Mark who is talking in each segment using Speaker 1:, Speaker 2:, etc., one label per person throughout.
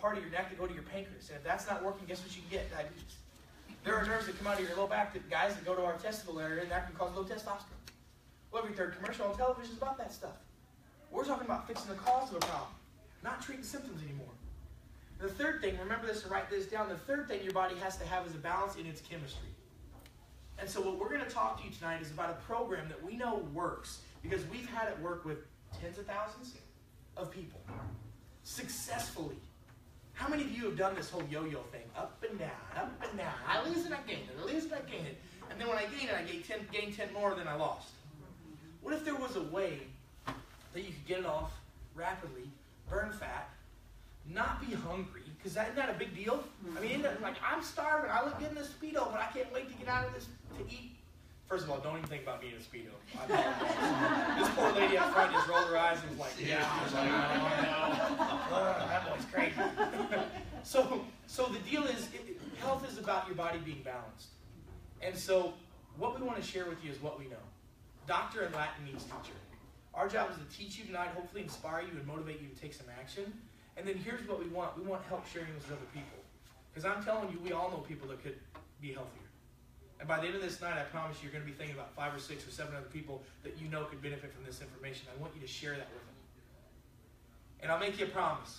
Speaker 1: part of your neck that go to your pancreas. And if that's not working, guess what you can get? Diabetes. There are nerves that come out of your low back, that guys that go to our testicle area, and that can cause low testosterone. Well, every third commercial on television is about that stuff. We're talking about fixing the cause of a problem, not treating symptoms anymore. The third thing, remember this and write this down, the third thing your body has to have is a balance in its chemistry. And so what we're going to talk to you tonight is about a program that we know works, because we've had it work with tens of thousands of people successfully. How many of you have done this whole yo-yo thing? Up and down, up and down. I lose it, I gain it, I lose it, I gain it. And then when I gain it, I gain 10 more than I lost. What if there was a way that you could get it off rapidly, burn fat, not be hungry? Because isn't that a big deal? I mean, like, I'm starving, I look good in this Speedo, but I can't wait to get out of this to eat. First of all, don't even think about being in a Speedo. This poor lady up front just rolled her eyes and was like, yeah. I was like, oh, no. That boy's crazy. So the deal is, health is about your body being balanced. And so what we want to share with you is what we know. Doctor in Latin means teacher. Our job is to teach you tonight, hopefully inspire you and motivate you to take some action. And then here's what we want. We want help sharing this with other people. Because I'm telling you, we all know people that could be healthier. And by the end of this night, I promise you, you're going to be thinking about 5 or 6 or 7 other people that you know could benefit from this information. I want you to share that with them. And I'll make you a promise.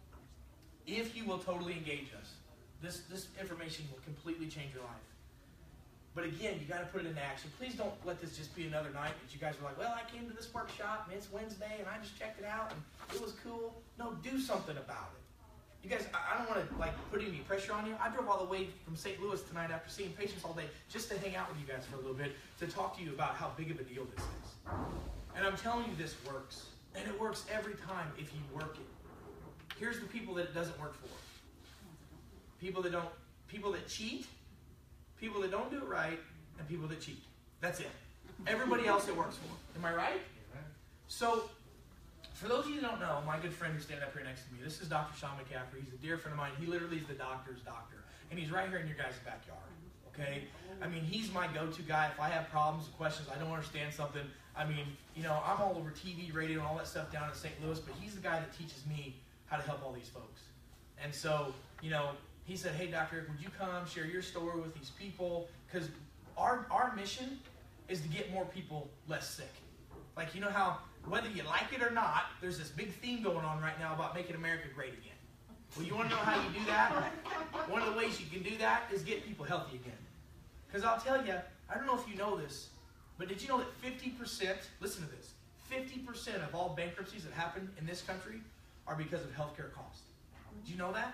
Speaker 1: If you will totally engage us, this information will completely change your life. But again, you got to put it into action. Please don't let this just be another night that you guys were like, well, I came to this workshop, and it's Wednesday, and I just checked it out, and it was cool. No, do something about it. You guys, I don't want to put any pressure on you. I drove all the way from St. Louis tonight after seeing patients all day just to hang out with you guys for a little bit, to talk to you about how big of a deal this is. And I'm telling you, this works. And it works every time if you work it. Here's the people that it doesn't work for. People that cheat, people that don't do it right, and people that cheat. That's it. Everybody else it works for. Am I right? So, for those of you who don't know, my good friend who's standing up here next to me, this is Dr. Sean McCaffrey. He's a dear friend of mine. He literally is the doctor's doctor. And he's right here in your guys' backyard. Okay? I mean, he's my go-to guy. If I have problems, questions, I don't understand something. I mean, you know, I'm all over TV, radio, and all that stuff down in St. Louis, but he's the guy that teaches me how to help all these folks. And so, you know, he said, hey, Dr. Eric, would you come share your story with these people? Because our mission is to get more people less sick. Like, you know how, whether you like it or not, there's this big theme going on right now about making America great again. Well, you want to know how you do that? One of the ways you can do that is get people healthy again. Because I'll tell you, I don't know if you know this, but did you know that 50%, listen to this, 50% of all bankruptcies that happen in this country are because of healthcare costs? Do you know that?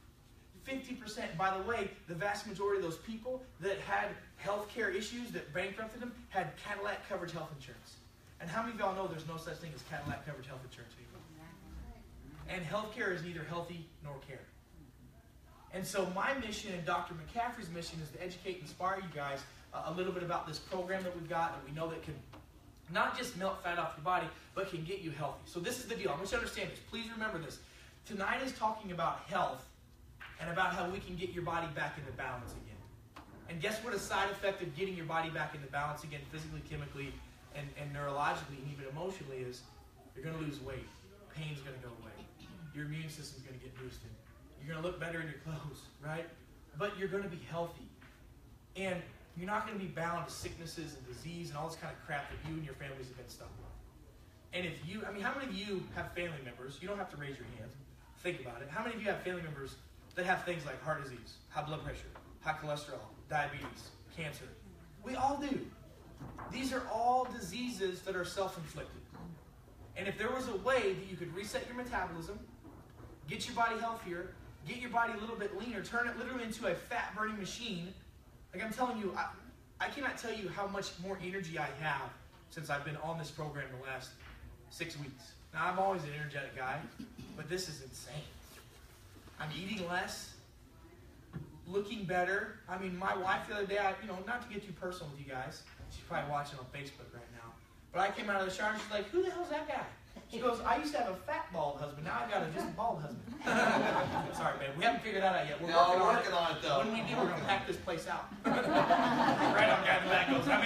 Speaker 1: 50%. By the way, the vast majority of those people that had healthcare issues that bankrupted them had Cadillac coverage health insurance. And how many of y'all know there's no such thing as Cadillac coverage health insurance anymore? And healthcare is neither healthy nor care. And so my mission and Dr. McCaffrey's mission is to educate and inspire you guys a little bit about this program that we've got that we know that can not just melt fat off your body, but can get you healthy. So this is the deal. I want you to understand this. Please remember this. Tonight is talking about health and about how we can get your body back into balance again. And guess what a side effect of getting your body back into balance again, physically, chemically, and neurologically, and even emotionally, is you're going to lose weight. Pain's going to go away. Your immune system's going to get boosted. You're going to look better in your clothes, right? But you're going to be healthy. And you're not going to be bound to sicknesses and disease and all this kind of crap that you and your families have been stuck with. And if you, I mean, how many of you have family members? You don't have to raise your hand. Think about it. How many of you have family members that have things like heart disease, high blood pressure, high cholesterol, diabetes, cancer? We all do. These are all diseases that are self-inflicted. And if there was a way that you could reset your metabolism, get your body healthier, get your body a little bit leaner, turn it literally into a fat-burning machine, like I'm telling you, I cannot tell you how much more energy I have since I've been on this program the last 6 weeks. Now, I'm always an energetic guy, but this is insane. I'm eating less, looking better. I mean, my wife the other day, not to get too personal with you guys, she's probably watching on Facebook right now, but I came out of the shower and she's like, who the hell's that guy? She goes, I used to have a fat bald husband, now I've got a just bald husband. Sorry, babe, we haven't figured that out yet. We're working on it though. When we do, we're going to pack this place out. Right on, guy in the back goes, I'm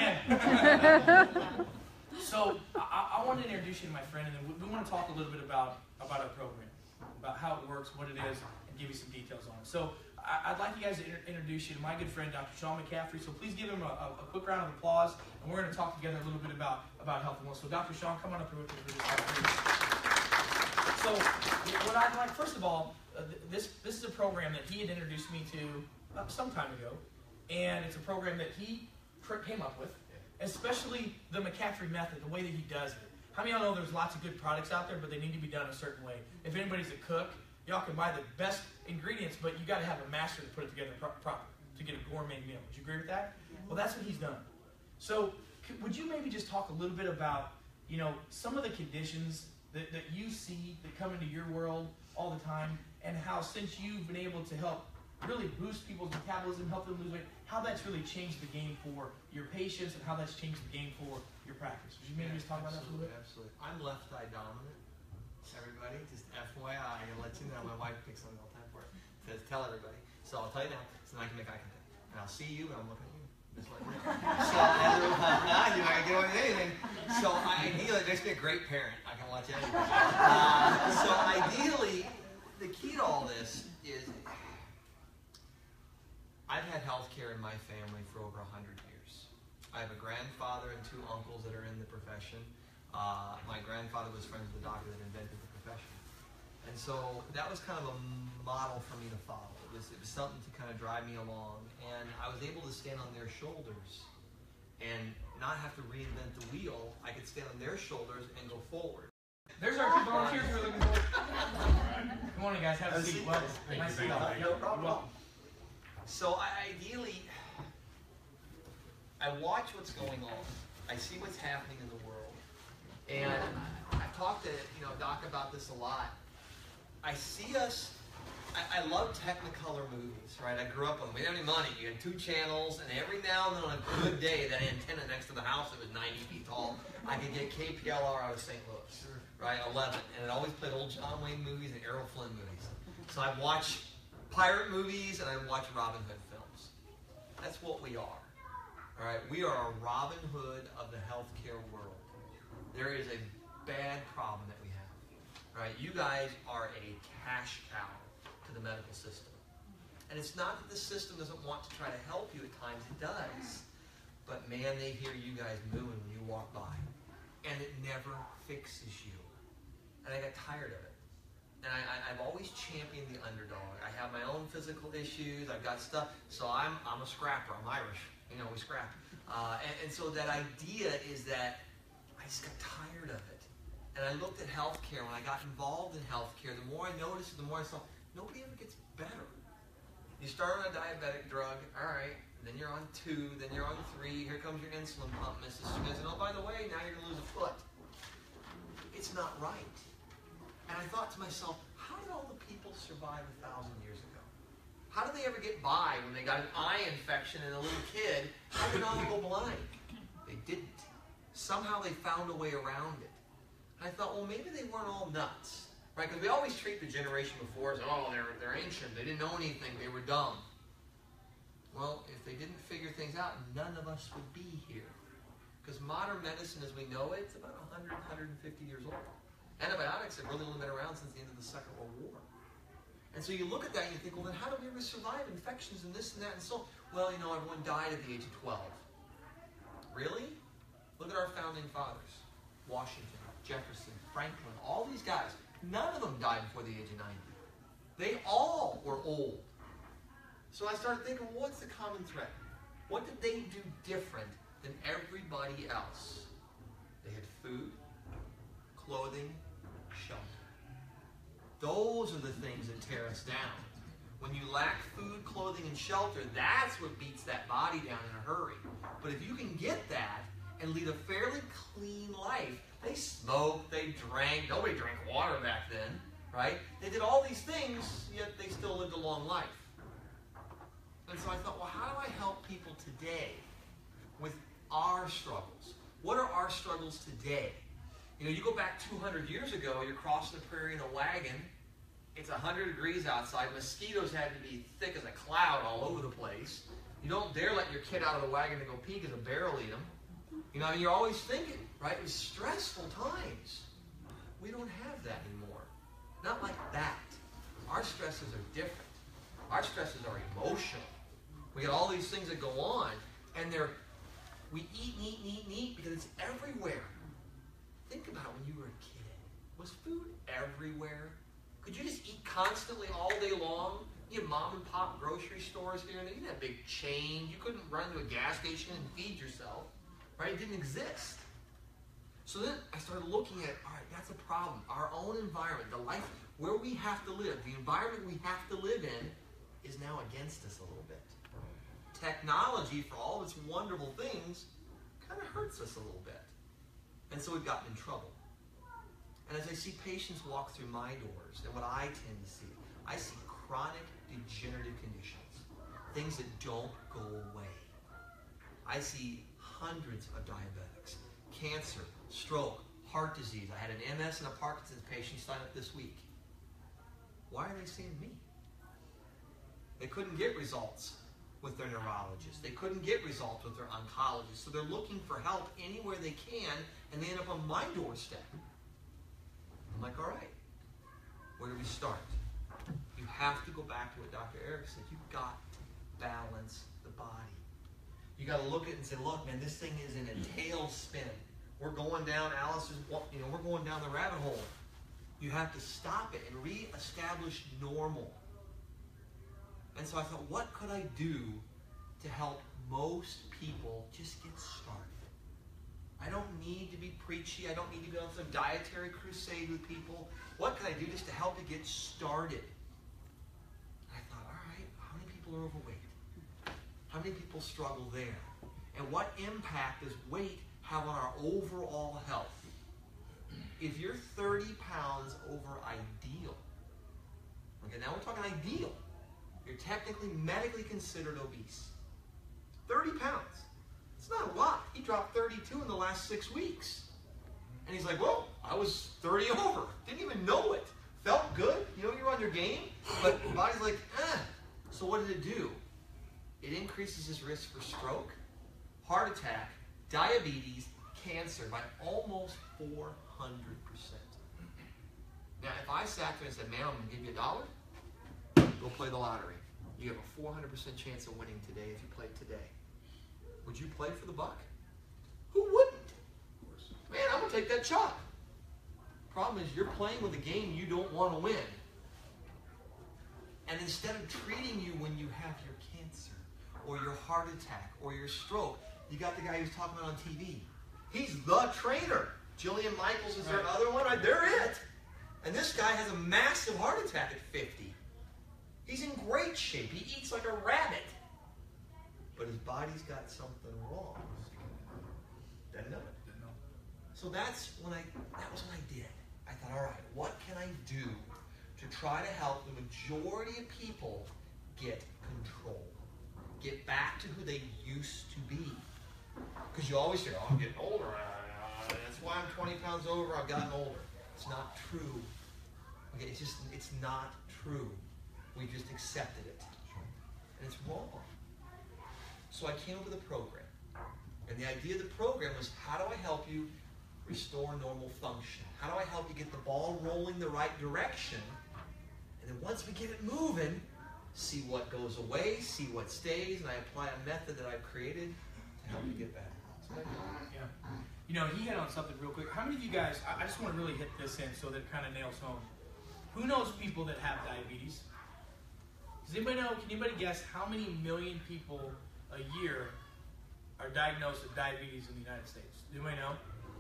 Speaker 1: in. So, I want to introduce you to my friend, and then we want to talk a little bit about our program, about how it works, what it is, and give you some details on it. So I'd like you guys to introduce you to my good friend, Dr. Sean McCaffrey. So please give him a quick round of applause, and we're going to talk together a little bit about health and wellness. So Dr. Sean, come on up here with me. So what I'd like, first of all, this is a program that he had introduced me to some time ago, and it's a program that he came up with, especially the McCaffrey method, the way that he does it. How many of y'all know there's lots of good products out there, but they need to be done a certain way? If anybody's a cook, y'all can buy the best ingredients, but you got to have a master to put it together properly to get a gourmet meal. Would you agree with that? Well, that's what he's done. So would you maybe just talk a little bit about, you know, some of the conditions that you see that come into your world all the time, and how since you've been able to help really boost people's metabolism, help them lose weight, how that's really changed the game for your patients and how that's changed the game for your practice. Would you maybe just talk about that a little bit?
Speaker 2: Absolutely. I'm left eye dominant. Everybody, just FYI, I can let you know. My wife picks on me all the time for it. Says, tell everybody. So I'll tell you now, so then I can make eye contact. And I'll see you, and I'm looking at you. Just like that. So you're not going to get away with anything. So ideally, it makes me a great parent. I can watch anything. So ideally, the key to all this is I've had health care in my family for over 100 years. I have a grandfather and 2 uncles that are in the profession. My grandfather was friends with the doctor that invented the profession. And so that was kind of a model for me to follow. It was something to kind of drive me along. And I was able to stand on their shoulders and not have to reinvent the wheel. I could stand on their shoulders and go forward.
Speaker 1: There's our 2 volunteers we're looking for. Good morning, guys. Have a seat. Well, nice to see you.
Speaker 2: No problem. So ideally, I watch what's going on. I see what's happening in the world. And I've talked to Doc about this a lot. I see us, I love Technicolor movies, right? I grew up on them. We didn't have any money. You had 2 channels, and every now and then on a good day, that antenna next to the house that was 90 feet tall, I could get KPLR out of St. Louis, right? 11. And it always played old John Wayne movies and Errol Flynn movies. So I'd watch pirate movies, and I'd watch Robin Hood films. That's what we are. All right? We are a Robin Hood of the healthcare world. There is a bad problem that we have. Right? You guys are a cash cow to the medical system. And it's not that the system doesn't want to try to help you. At times it does. But man, they hear you guys mooing when you walk by. And it never fixes you. And I got tired of it. And I've always championed the underdog. I have my own physical issues. I've got stuff. So I'm a scrapper. I'm Irish. You know, we scrap. And so that idea is that I just got tired of it. And I looked at healthcare. When I got involved in healthcare, the more I noticed, the more I saw, nobody ever gets better. You start on a diabetic drug, all right, then you're on 2, then you're on 3, here comes your insulin pump, Mrs. Smith, and oh, by the way, now you're going to lose a foot. It's not right. And I thought to myself, how did all the people survive 1,000 years ago? How did they ever get by when they got an eye infection and a little kid? How did they not go blind? They didn't. Somehow they found a way around it. And I thought, well, maybe they weren't all nuts, right? Because we always treat the generation before as, oh, they're ancient. They didn't know anything. They were dumb. Well, if they didn't figure things out, none of us would be here. Because modern medicine as we know it, it's about 100, 150 years old. Antibiotics have really only been around since the end of the Second World War. And so you look at that and you think, well, then how do we ever survive infections and this and that and so? Well, everyone died at the age of 12. Really? Look at our founding fathers. Washington, Jefferson, Franklin, all these guys. None of them died before the age of 90. They all were old. So I started thinking, well, what's the common thread? What did they do different than everybody else? They had food, clothing, shelter. Those are the things that tear us down. When you lack food, clothing, and shelter, that's what beats that body down in a hurry. But if you can get that and lead a fairly clean life, they smoked, they drank, nobody drank water back then, right? They did all these things, yet they still lived a long life. And so I thought, well, how do I help people today with our struggles? What are our struggles today? You go back 200 years ago, you're crossing the prairie in a wagon, it's 100 degrees outside, mosquitoes had to be thick as a cloud all over the place. You don't dare let your kid out of the wagon to go pee because a bear will eat him. You're always thinking, right? It was stressful times. We don't have that anymore. Not like that. Our stresses are different. Our stresses are emotional. We got all these things that go on, and we eat and eat and eat and eat because it's everywhere. Think about when you were a kid. Was food everywhere? Could you just eat constantly all day long? You had mom and pop grocery stores here, and you didn't have big chain. You couldn't run to a gas station and feed yourself, right? It didn't exist. So then I started looking at, all right, that's a problem. Our own environment, the life where we have to live, the environment we have to live in is now against us a little bit. Technology, for all its wonderful things, kind of hurts us a little bit. And so we've gotten in trouble. And as I see patients walk through my doors, and what I tend to see, I see chronic degenerative conditions, things that don't go away. I see hundreds of diabetics, cancer, stroke, heart disease. I had an MS and a Parkinson's patient sign up this week. Why are they seeing me? They couldn't get results with their neurologist. They couldn't get results with their oncologist. So they're looking for help anywhere they can, and they end up on my doorstep. I'm like, all right, where do we start? You have to go back to what Dr. Eric said. You've got to balance the body. You got to look at it and say, look, man, this thing is in a tailspin. We're going down, Alice is, we're going down the rabbit hole. You have to stop it and reestablish normal. And so I thought, what could I do to help most people just get started? I don't need to be preachy. I don't need to go on some dietary crusade with people. What can I do just to help you get started? I thought, all right, how many people are overweight? How many people struggle there? And what impact does weight have on our overall health? If you're 30 pounds over ideal, okay, now we're talking ideal, you're technically medically considered obese. 30 pounds. It's not a lot. He dropped 32 in the last 6 weeks. And he's like, well, I was 30 over. Didn't even know it. Felt good. You're on your game. But your body's like, eh. So what did it do? It increases his risk for stroke, heart attack, diabetes, cancer by almost 400%. Now, if I sat there and said, man, I'm going to give you $1, go play the lottery. You have a 400% chance of winning today if you played today. Would you play for the buck? Who wouldn't? Man, I'm going to take that chop. Problem is, you're playing with a game you don't want to win. And instead of treating you when you have your cancer, or your heart attack, or your stroke, you got the guy who's talking about on TV. He's the trainer. Jillian Michaels is their other one. Right? They're it. And this guy has a massive heart attack at 50. He's in great shape. He eats like a rabbit. But his body's got something wrong. Doesn't know it. So that was what I did. I thought, all right, what can I do to try to help the majority of people get control? Get back to who they used to be. Because you always say, oh, I'm getting older. That's why I'm 20 pounds over. I've gotten older. It's not true. Okay, it's not true. We just accepted it. And it's wrong. So I came up with a program. And the idea of the program was, how do I help you restore normal function? How do I help you get the ball rolling the right direction? And then once we get it moving, see what goes away, see what stays, and I apply a method that I've created to help you get better.
Speaker 1: Yeah. He hit on something real quick. How many of you guys, I just want to really hit this in so that it kind of nails home. Who knows people that have diabetes? Does anybody know, can anybody guess how many million people a year are diagnosed with diabetes in the United States? Do anybody know?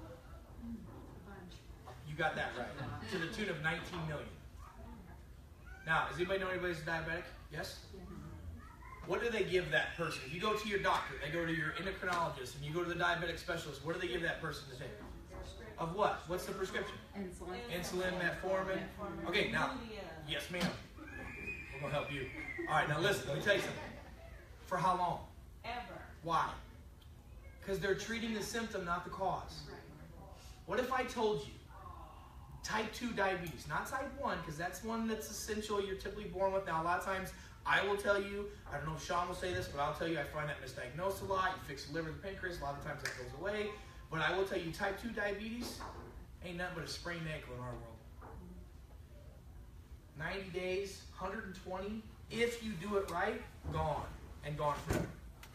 Speaker 1: You got that right. To the tune of 19 million. Now, does anybody know anybody's diabetic? Yes? What do they give that person? If you go to your doctor, they go to your endocrinologist, and you go to the diabetic specialist, what do they give that person to take? Of what? What's the prescription? Insulin, metformin. Okay, now, yes ma'am. We're going to help you. All right, now listen, let me tell you something. For how long?
Speaker 3: Ever.
Speaker 1: Why? Because they're treating the symptom, not the cause. What if I told you type 2 diabetes, not type 1, because that's one that's essential, you're typically born with. Now, a lot of times, I will tell you, I don't know if Sean will say this, but I'll tell you I find that misdiagnosed a lot. You fix the liver and the pancreas, a lot of times that goes away. But I will tell you, type 2 diabetes ain't nothing but a sprained ankle in our world. 90 days, 120. If you do it right, gone and gone forever.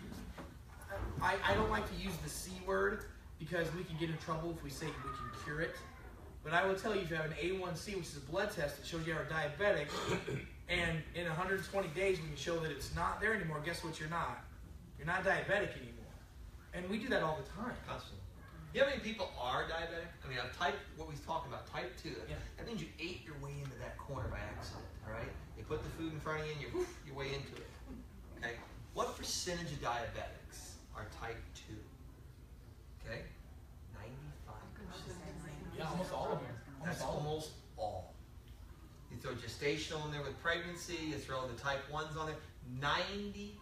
Speaker 1: I don't like to use the C word because we can get in trouble if we say we can cure it. But I will tell you, if you have an A1C, which is a blood test that shows you are diabetic, and in 120 days we can show that it's not there anymore, guess what you're not? You're not diabetic anymore. And we do that all the time.
Speaker 2: Constantly. You know how many people are diabetic? I mean, what we was talking about, type 2.
Speaker 1: Yeah.
Speaker 2: That means you ate your way into that corner by accident, all right? They put the food in front of you and you woof your way into it, okay? What percentage of diabetics are type 2? Okay? 95%.
Speaker 1: Yeah, almost all of them.
Speaker 2: That's almost all. You throw gestational in there with pregnancy, you throw the type 1s on there. 95%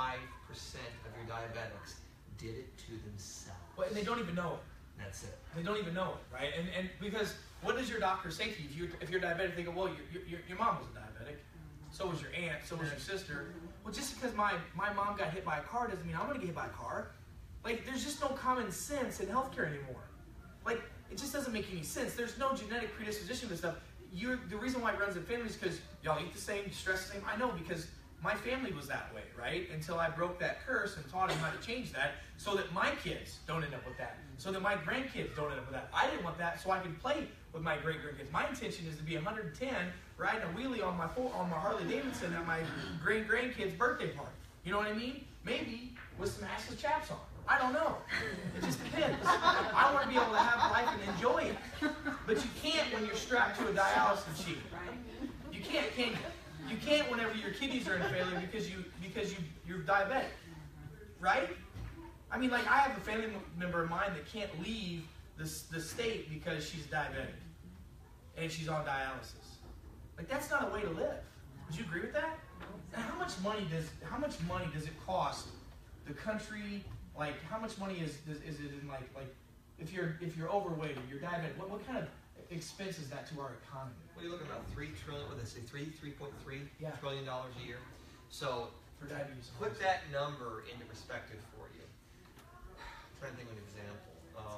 Speaker 2: of your diabetics did it to themselves.
Speaker 1: Well, and they don't even know it.
Speaker 2: That's it.
Speaker 1: They don't even know it, right? And because what does your doctor say to you? If you're diabetic, they go, well, your mom was a diabetic. So was your aunt. So was your sister. Well, just because my mom got hit by a car doesn't mean I'm going to get hit by a car. Like, there's just no common sense in healthcare anymore. Like, it just doesn't make any sense. There's no genetic predisposition to this stuff. The reason why it runs in families is because y'all eat the same, you stress the same. I know, because my family was that way, right? Until I broke that curse and taught them how to change that so that my kids don't end up with that. So that my grandkids don't end up with that. I didn't want that so I could play with my great-grandkids. My intention is to be 110 riding a wheelie on my Harley Davidson at my great-grandkid's birthday party. You know what I mean? Maybe with some assless chaps on. I don't know. It just depends. I want to be able to have life and enjoy it. But you can't when you're strapped to a dialysis machine. You can't, can you? You can't whenever your kidneys are in failure because you're diabetic, right? I mean, like, I have a family member of mine that can't leave the state because she's diabetic and she's on dialysis. Like, that's not a way to live. Would you agree with that? And how much money does it cost the country? Like, how much money is it in like if you're overweight or you're diabetic? What kind of expense is that to our economy?
Speaker 2: Well, you're looking at about $3 trillion. What did they say? $3.3 trillion a year. So
Speaker 1: for diabetes.
Speaker 2: Put that number into perspective for you. I'm trying to think of an example.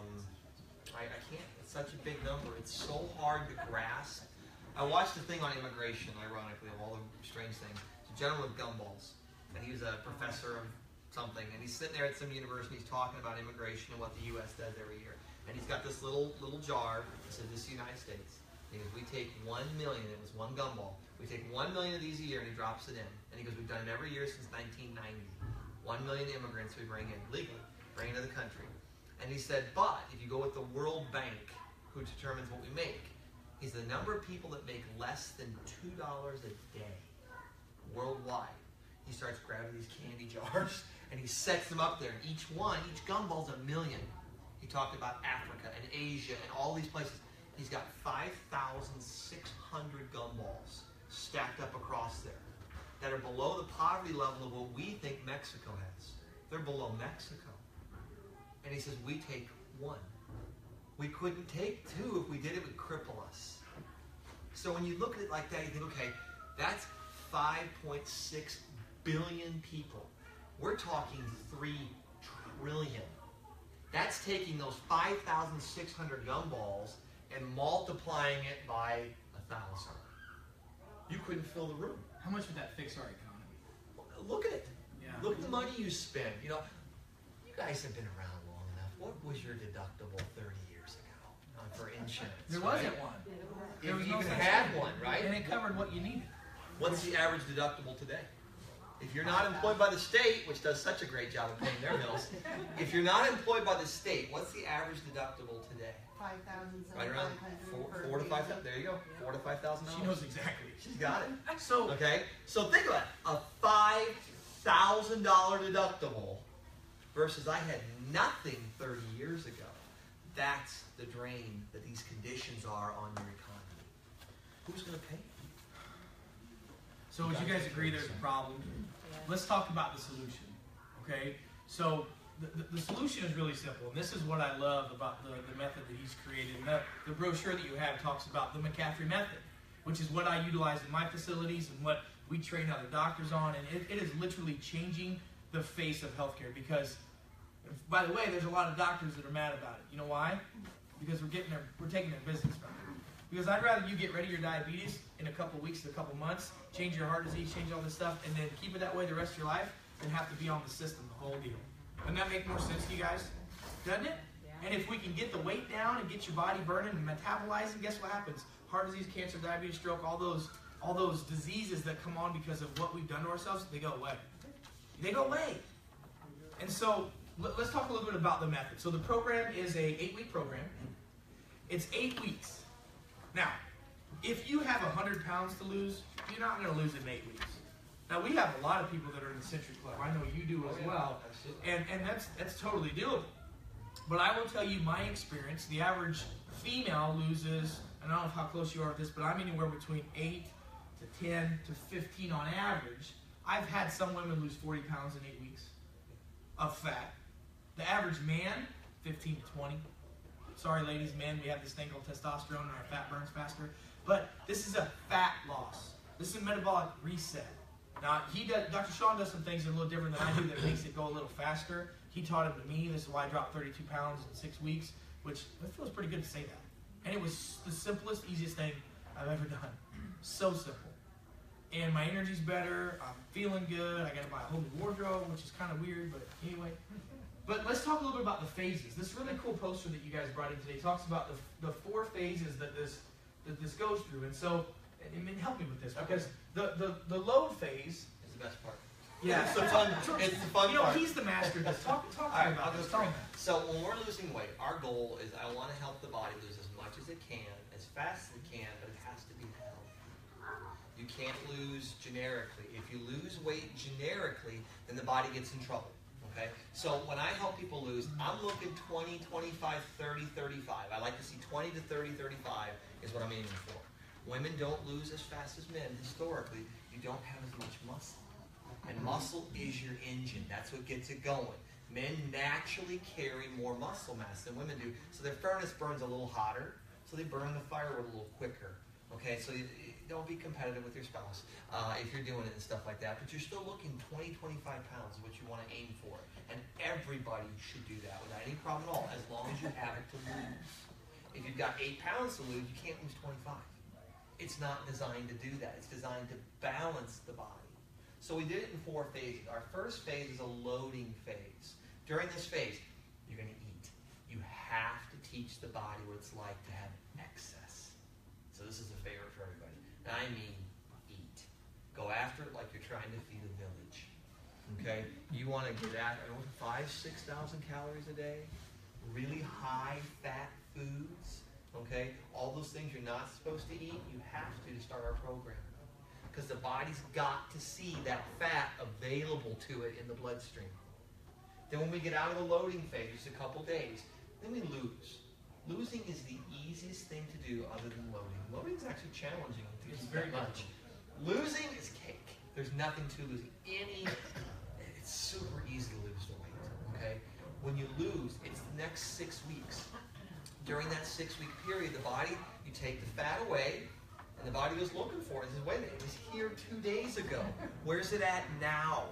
Speaker 2: I can't. It's such a big number. It's so hard to grasp. I watched a thing on immigration, ironically, of all the strange things. It's a gentleman with gumballs, and he was a professor of something, and he's sitting there at some university, he's talking about immigration and what the U.S. does every year. And he's got this little jar that says, this is the United States. And he goes, we take 1 million, it was one gumball, we take 1 million of these a year, and he drops it in. And he goes, we've done it every year since 1990. 1 million immigrants we bring in, legally, bring into the country. And he said, but if you go with the World Bank, who determines what we make, he's the number of people that make less than $2 a day worldwide. He starts grabbing these candy jars, and he sets them up there. Each gumball's $1 million. He talked about Africa and Asia and all these places. He's got 5,600 gumballs stacked up across there that are below the poverty level of what we think Mexico has. They're below Mexico. And he says, we take 1. We couldn't take 2. If we did, it would cripple us. So when you look at it like that, you think, okay, that's 5.6 billion people. We're talking 3 trillion. That's taking those 5,600 gumballs and multiplying it by 1,000. You couldn't fill the room.
Speaker 1: How much would that fix our economy?
Speaker 2: Look at it.
Speaker 1: Yeah.
Speaker 2: Look at the money you spend. You know, you guys have been around long enough. What was your deductible 30 years ago for insurance?
Speaker 1: There wasn't one.
Speaker 2: There was
Speaker 1: no
Speaker 2: even
Speaker 1: such
Speaker 2: had
Speaker 1: thing.
Speaker 2: one, right?
Speaker 1: And it covered what you needed.
Speaker 2: What's the average deductible today? If you're not employed by the state, which does such a great job of paying their bills, if you're not employed by the state, what's the average deductible today? Right around $4,000 to $5,000. There you go, $4,000 to $5,000.
Speaker 1: She knows exactly.
Speaker 2: She's got it.
Speaker 1: So
Speaker 2: Okay, so think about it. A $5,000 deductible versus I had nothing 30 years ago. That's the drain that these conditions are on your economy. Who's going to pay?
Speaker 1: So would you guys agree there's a problem? Let's talk about the solution, okay? So the solution is really simple, and this is what I love about the method that he's created. And the brochure that you have talks about the McCaffrey method, which is what I utilize in my facilities and what we train other doctors on, and it is literally changing the face of healthcare because, by the way, there's a lot of doctors that are mad about it. You know why? Because we're taking their business from them. Because I'd rather you get rid of your diabetes in a couple weeks to a couple months, change your heart disease, change all this stuff, and then keep it that way the rest of your life, than have to be on the system the whole deal. Doesn't that make more sense to you guys? Doesn't it? Yeah. And if we can get the weight down and get your body burning and metabolizing, guess what happens? Heart disease, cancer, diabetes, stroke, all those diseases that come on because of what we've done to ourselves, they go away. They go away. And so let's talk a little bit about the method. So the program is a 8-week program. It's 8 weeks. Now, if you have 100 pounds to lose, you're not going to lose it in 8 weeks. Now, we have a lot of people that are in the Century Club. I know you do as well. And that's totally doable. But I will tell you my experience. The average female loses, and I don't know how close you are with this, but I'm anywhere between 8 to 10 to 15 on average. I've had some women lose 40 pounds in 8 weeks of fat. The average man, 15 to 20. Sorry, ladies, men, we have this thing called testosterone and our fat burns faster. But this is a fat loss. This is a metabolic reset. Now, Dr. Sean does some things a little different than I do that makes it go a little faster. He taught it to me. This is why I dropped 32 pounds in 6 weeks, which it feels pretty good to say that. And it was the simplest, easiest thing I've ever done. So simple. And my energy's better. I'm feeling good. I got to buy a whole new wardrobe, which is kind of weird, but anyway. But let's talk a little bit about the phases. This really cool poster that you guys brought in today talks about the 4 phases that this goes through. And so, help me with this, because the load phase
Speaker 2: is the best part.
Speaker 1: Yeah,
Speaker 2: it's the fun. It's the fun part.
Speaker 1: He's the master of this. Talk to me about this. Tell me.
Speaker 2: So when we're losing weight, our goal is I want to help the body lose as much as it can, as fast as it can, but it has to be healthy. You can't lose generically. If you lose weight generically, then the body gets in trouble. Okay? So when I help people lose, I'm looking 20, 25, 30, 35. I like to see 20 to 30, 35 is what I'm aiming for. Women don't lose as fast as men historically. You don't have as much muscle. And muscle is your engine. That's what gets it going. Men naturally carry more muscle mass than women do. So their furnace burns a little hotter. So they burn the firewood a little quicker. Okay, so you don't be competitive with your spouse if you're doing it and stuff like that. But you're still looking 20, 25 pounds is what you want to aim for. And everybody should do that without any problem at all, as long as you have it to lose. If you've got 8 pounds to lose, you can't lose 25. It's not designed to do that. It's designed to balance the body. So we did it in 4 phases. Our first phase is a loading phase. During this phase, you're going to eat. You have to teach the body what it's like to have excess. So this is a favorite for everybody. And I mean eat. Go after it like you're trying to feed a village. Okay? You want to get after 5,000, 6,000 calories a day. Really high fat foods. Okay? All those things you're not supposed to eat, you have to start our program. Because the body's got to see that fat available to it in the bloodstream. Then when we get out of the loading phase, just a couple days, then we lose. Losing is the easiest thing to do other than loading. Loading is actually challenging to
Speaker 1: It's
Speaker 2: keep
Speaker 1: very
Speaker 2: that much. Losing is cake. There's nothing to losing. It's super easy to lose the weight. Okay? When you lose, it's the next 6 weeks. During that 6-week period, the body, you take the fat away, and the body goes looking for it. It says, wait a minute, it was here 2 days ago. Where's it at now?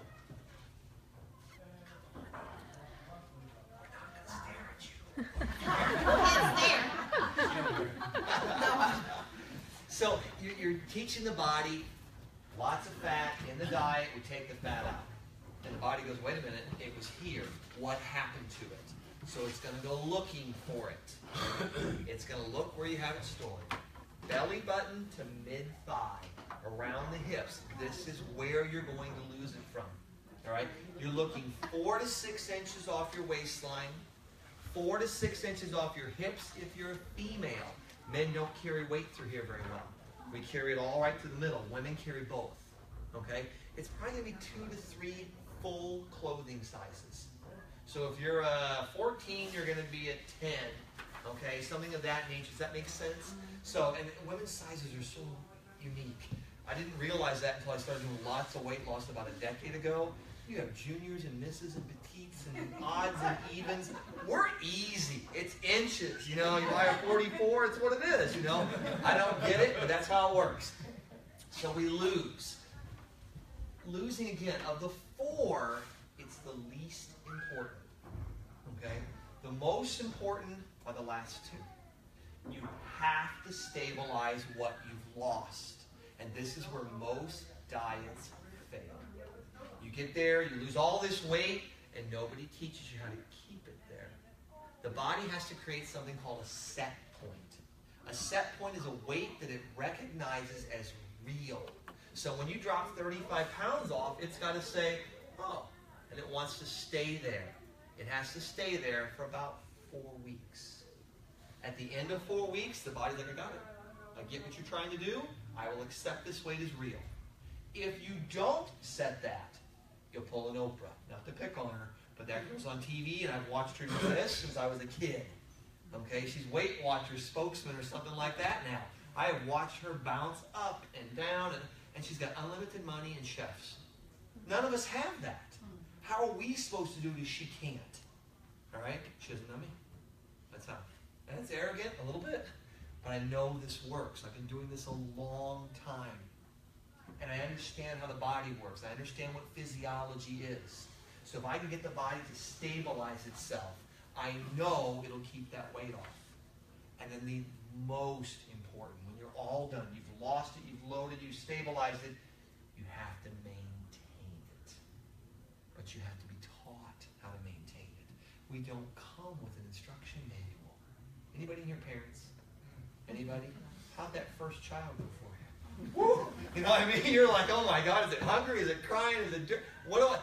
Speaker 2: We're not going to stare at you. So you're teaching the body lots of fat in the diet. We take the fat out. And the body goes, wait a minute, it was here. What happened to it? So it's going to go looking for it. It's going to look where you have it stored. Belly button to mid-thigh, around the hips. This is where you're going to lose it from. All right? You're looking 4 to 6 inches off your waistline, 4 to 6 inches off your hips if you're a female. Men don't carry weight through here very well. We carry it all right to the middle. Women carry both. Okay? It's probably going to be 2 to 3 full clothing sizes. So if you're 14, you're going to be a 10. Okay, something of that nature. Does that make sense? So, and women's sizes are so unique. I didn't realize that until I started doing lots of weight loss about a decade ago. You have juniors and misses and petites and odds and evens. We're easy. It's inches. You know, you buy a 44, it's what it is, you know. I don't get it, but that's how it works. So we lose. Losing again, of the 4, it's the least important. Okay? The most important are the last 2. You have to stabilize what you've lost. And this is where most diets fail. You get there, you lose all this weight, and nobody teaches you how to keep it there. The body has to create something called a set point. A set point is a weight that it recognizes as real. So when you drop 35 pounds off, it's got to say, oh, and it wants to stay there. It has to stay there for about 4 weeks. At the end of 4 weeks, the body's like, I got it. I get what you're trying to do. I will accept this weight as real. If you don't set that, you'll pull an Oprah. Not to pick on her, but that goes on TV, and I've watched her do this since I was a kid. Okay, she's Weight Watchers spokesman or something like that now. I have watched her bounce up and down, and she's got unlimited money and chefs. None of us have that. How are we supposed to do it if she can't? All right? She doesn't know me. That's how. That's arrogant, a little bit. But I know this works. I've been doing this a long time. And I understand how the body works. I understand what physiology is. So if I can get the body to stabilize itself, I know it'll keep that weight off. And then the most important, when you're all done, you've lost it, you've loaded, you've stabilized it, you have to maintain it. But you have to be taught how to maintain it. We don't come with an instruction manual. Anybody here parents? Anybody? How'd that first child go for you? Woo! You know what I mean? You're like, oh my God, is it hungry? Is it crying? Is it what do I?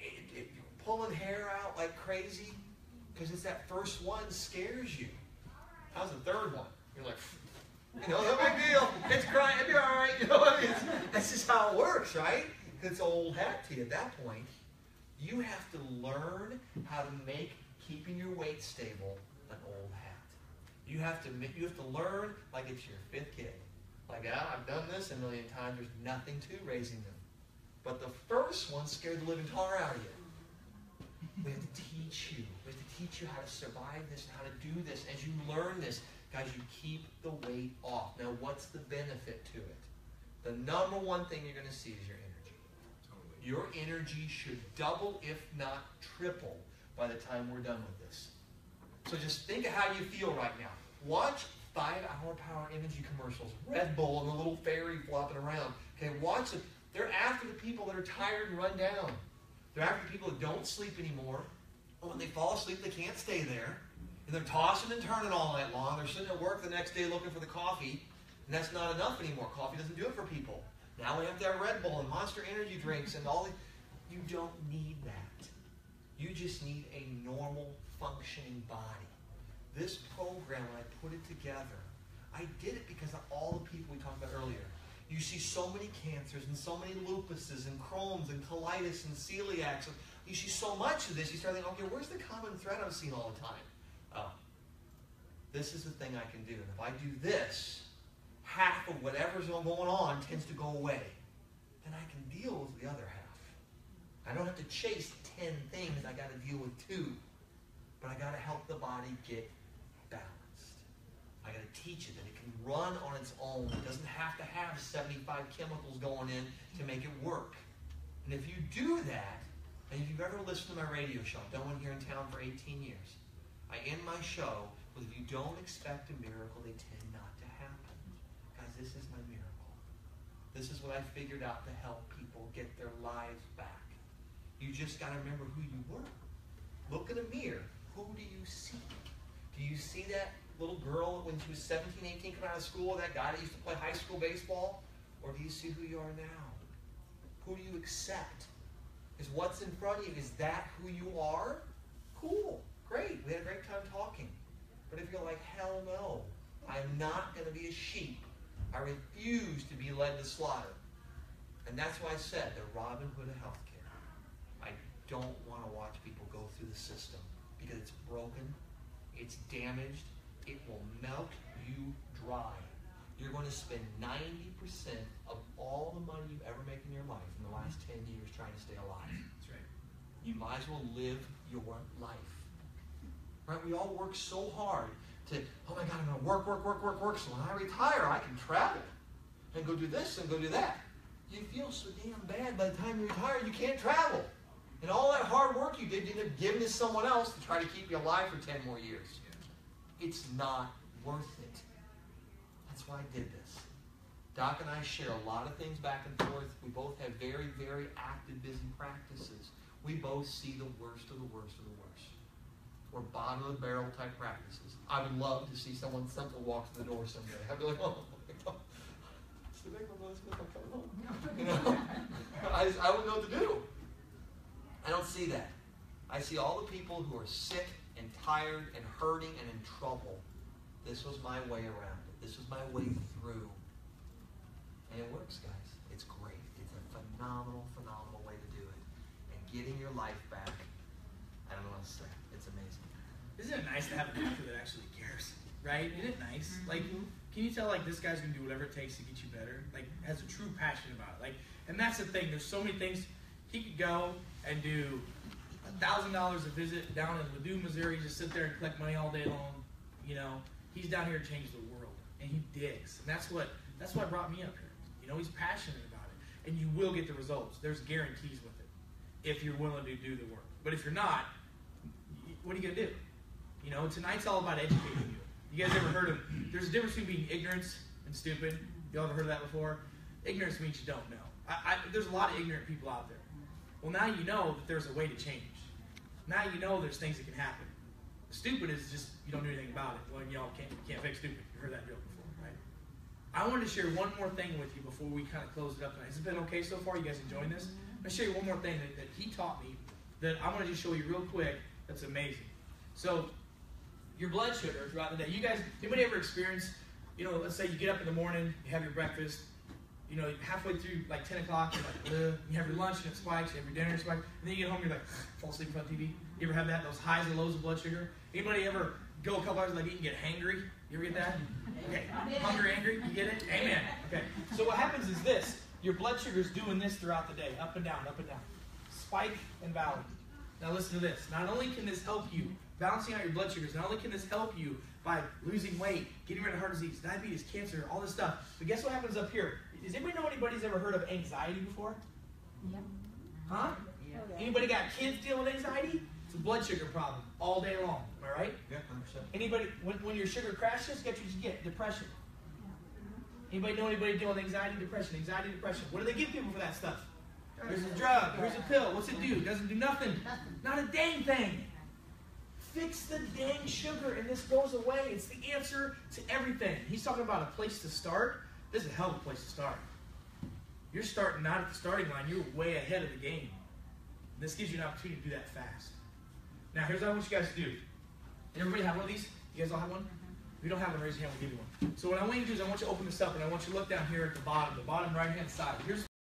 Speaker 2: Pulling hair out like crazy? Because it's that first one scares you. How's the third one? You're like, you know, no big deal. It's crying. It'll be all right. You know what I mean? That's just how it works, right? It's old hat to you at that point. You have to learn how to make keeping your weight stable an old hat. You have to learn like it's your 5th kid. Like, I've done this a million times. There's nothing to raising them. But the first one scared the living tar out of you. We have to teach you. We have to teach you how to survive this and how to do this. As you learn this, guys, you keep the weight off. Now, what's the benefit to it? The number one thing you're going to see is your energy. Totally. Your energy should double, if not triple, by the time we're done with this. So just think of how you feel right now. Watch 5-hour power energy commercials. Red Bull and the little fairy flopping around. Okay, watch it. They're after the people that are tired and run down. They're after people that don't sleep anymore. Or when they fall asleep, they can't stay there. And they're tossing and turning all night long. They're sitting at work the next day looking for the coffee. And that's not enough anymore. Coffee doesn't do it for people. Now we have to have Red Bull and Monster Energy drinks and all the... You don't need that. You just need a normal, functioning body. This program, when I put it together, I did it because of all the people we talked about earlier. You see so many cancers and so many lupuses and Crohn's and colitis and celiacs. You see so much of this, you start thinking, okay, where's the common thread I'm seeing all the time? Oh, this is the thing I can do. And if I do this, half of whatever's going on tends to go away. Then I can deal with the other half. I don't have to chase 10 things. I got to deal with 2. But I got to help the body get balanced. I got to teach it that it can run on its own. It doesn't have to have 75 chemicals going in to make it work. And if you do that, and if you've ever listened to my radio show, I've done one here in town for 18 years. I end my show with, if you don't expect a miracle, they tend not to happen. Guys, this is my miracle. This is what I figured out to help people get their lives back. You just got to remember who you were. Look in a mirror. Who do you see? Do you see that little girl when she was 17, 18, coming out of school, that guy that used to play high school baseball? Or do you see who you are now? Who do you accept? Is what's in front of you, is that who you are? Cool. Great. We had a great time talking. But if you're like, hell no, I'm not going to be a sheep. I refuse to be led to slaughter. And that's why I said the Robin Hood of healthcare. I don't want to watch people go through the system because it's broken, it's damaged, it will melt you dry. You're going to spend 90% of all the money you've ever made in your life in the last 10 years trying to stay alive.
Speaker 1: That's right.
Speaker 2: You might as well live your life. Right? We all work so hard to, oh my God, I'm going to work. So when I retire, I can travel and go do this and go do that. You feel so damn bad by the time you retire, you can't travel. And all that hard work you did, you end up giving to someone else to try to keep you alive for 10 more years. It's not worth it. That's why I did this. Doc and I share a lot of things back and forth. We both have very, very active, busy practices. We both see the worst of the worst of the worst. We're bottom of the barrel type practices. I would love to see someone simple walk through the door someday. I'd be like, oh my God. It's the big one, I'm coming home. You know? I wouldn't know what to do. I don't see that. I see all the people who are sick and tired and hurting and in trouble. This was my way around it. This was my way through. And it works, guys. It's great. It's a phenomenal, phenomenal way to do it. And getting your life back, I don't know what to say. It's amazing.
Speaker 1: Isn't it nice to have a doctor that actually cares? Right? Isn't it nice? Like, can you tell, like, this guy's going to do whatever it takes to get you better? Like, has a true passion about it. Like, and that's the thing. There's so many things. He could go and do $1,000 a visit down in Ladue, Missouri, just sit there and collect money all day long. You know, he's down here to change the world. And he digs. And that's what brought me up here. You know, he's passionate about it. And you will get the results. There's guarantees with it if you're willing to do the work. But if you're not, what are you going to do? You know, tonight's all about educating you. You guys ever heard of, there's a difference between being ignorant and stupid. You all ever heard of that before? Ignorance means you don't know. There's a lot of ignorant people out there. Well, now you know that there's a way to change. Now you know there's things that can happen. Stupid is just, you don't do anything about it. Well, y'all can't fix stupid. You heard that joke before, right? I wanted to share one more thing with you before we kind of close it up tonight. Has it been okay so far? You guys enjoying this? I'm going to show you one more thing that he taught me that I want to just show you real quick that's amazing. So, your blood sugar throughout the day. You guys, anybody ever experience, you know, let's say you get up in the morning, you have your breakfast, you know, halfway through like 10 o'clock, you're like, you have your lunch and it spikes, you have your dinner and it spikes, and then you get home, you're like, fall asleep in front of TV. You ever have that, those highs and lows of blood sugar? Anybody ever go a couple hours without eating and get hangry? You ever get that? Okay, hungry, angry, you get it? Amen. Okay, so what happens is this, your blood sugar is doing this throughout the day, up and down, spike and valley. Now listen to this, not only can this help you, balancing out your blood sugars, not only can this help you by losing weight, getting rid of heart disease, diabetes, cancer, all this stuff, but guess what happens up here? Does anybody know anybody's ever heard of anxiety before?
Speaker 3: Yep.
Speaker 1: Huh?
Speaker 3: Yeah.
Speaker 1: Anybody got kids dealing with anxiety? It's a blood sugar problem all day long. Am I right?
Speaker 2: Yeah, 100%.
Speaker 1: Anybody, when your sugar crashes, guess what you get? Depression. Anybody know anybody dealing with anxiety, depression? What do they give people for that stuff? There's a drug. Here's a pill. What's it do? It doesn't do nothing. Not a dang thing. Fix the dang sugar and this goes away. It's the answer to everything. He's talking about a place to start. This is a hell of a place to start. You're starting not at the starting line. You're way ahead of the game. And this gives you an opportunity to do that fast. Now, here's what I want you guys to do. Everybody have one of these? You guys all have one? If you don't have one, raise your hand. We'll give you one. So what I want you to do is I want you to open this up, and I want you to look down here at the bottom right-hand side. Here's